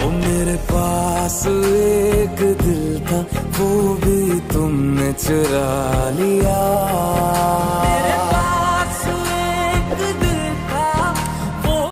ओ मेरे पास एक दिल था, वो भी तुमने चुरा लिया।